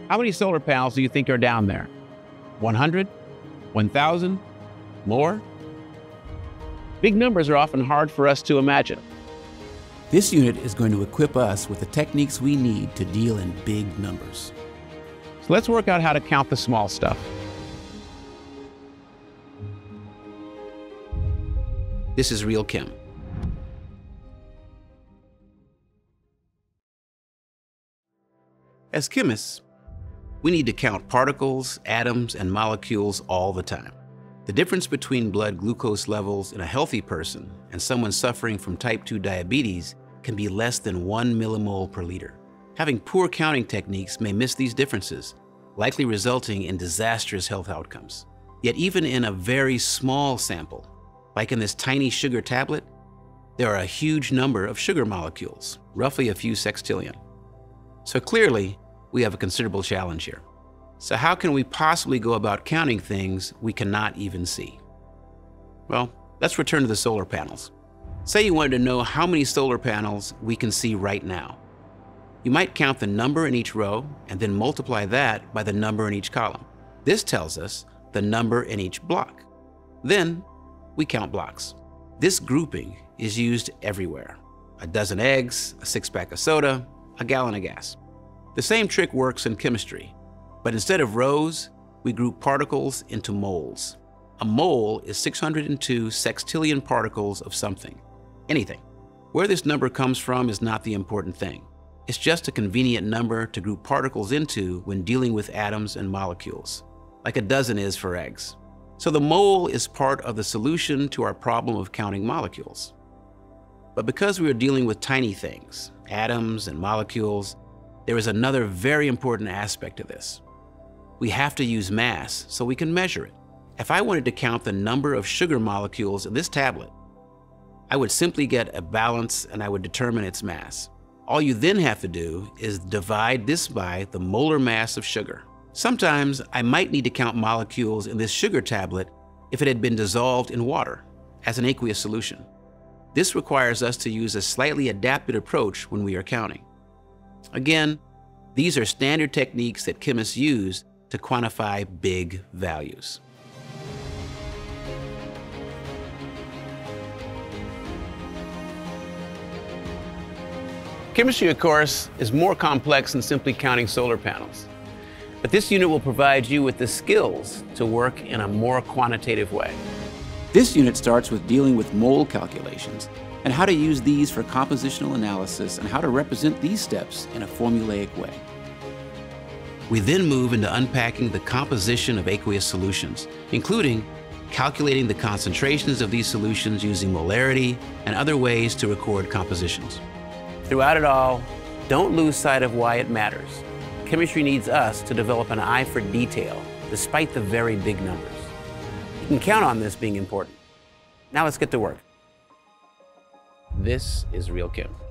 How many solar panels do you think are down there? 100? 1,000? More? Big numbers are often hard for us to imagine. This unit is going to equip us with the techniques we need to deal in big numbers. So let's work out how to count the small stuff. This is real chem. As chemists, we need to count particles, atoms, and molecules all the time. The difference between blood glucose levels in a healthy person and someone suffering from type 2 diabetes can be less than 1 millimole per liter. Having poor counting techniques may miss these differences, likely resulting in disastrous health outcomes. Yet even in a very small sample, like in this tiny sugar tablet, there are a huge number of sugar molecules, roughly a few sextillion. So clearly, we have a considerable challenge here. So how can we possibly go about counting things we cannot even see? Well, let's return to the solar panels. Say you wanted to know how many solar panels we can see right now. You might count the number in each row and then multiply that by the number in each column. This tells us the number in each block. Then we count blocks. This grouping is used everywhere. A dozen eggs, a six-pack of soda, a gallon of gas. The same trick works in chemistry, but instead of rows, we group particles into moles. A mole is 602 sextillion particles of something, anything. Where this number comes from is not the important thing. It's just a convenient number to group particles into when dealing with atoms and molecules, like a dozen is for eggs. So the mole is part of the solution to our problem of counting molecules. But because we are dealing with tiny things, atoms and molecules, there is another very important aspect to this. We have to use mass so we can measure it. If I wanted to count the number of sugar molecules in this tablet, I would simply get a balance and I would determine its mass. All you then have to do is divide this by the molar mass of sugar. Sometimes I might need to count molecules in this sugar tablet if it had been dissolved in water as an aqueous solution. This requires us to use a slightly adapted approach when we are counting. Again, these are standard techniques that chemists use to quantify big values. Chemistry, of course, is more complex than simply counting solar panels. But this unit will provide you with the skills to work in a more quantitative way. This unit starts with dealing with mole calculations and how to use these for compositional analysis and how to represent these steps in a formulaic way. We then move into unpacking the composition of aqueous solutions, including calculating the concentrations of these solutions using molarity and other ways to record compositions. Throughout it all, don't lose sight of why it matters. Chemistry needs us to develop an eye for detail, despite the very big numbers. You can count on this being important. Now let's get to work. This is Real Chem.